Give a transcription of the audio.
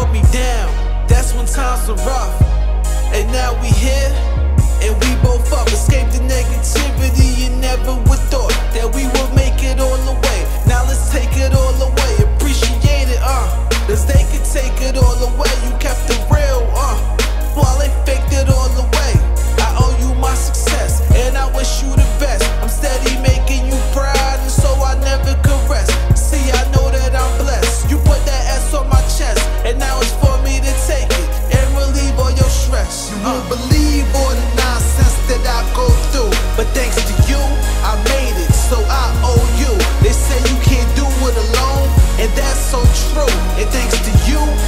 held me down. That's when times were rough. And now we here, and we both up. Escape the negativity and never would thought that we would make it all the way. Now let's take it all away. Appreciate it, cause they could take it all away. You kept it real, while they faked it all away. I owe you my success, and I wish you the best. I'm steady making you proud, and so I never could rest. See, I know that I'm blessed. You put that S on my chest, and now it's for me to take it and relieve all your stress. You won't believe all the nonsense that I go through, but thanks to you, I made it, so I owe you. They say you can't do it alone, and that's so true. And thanks to you,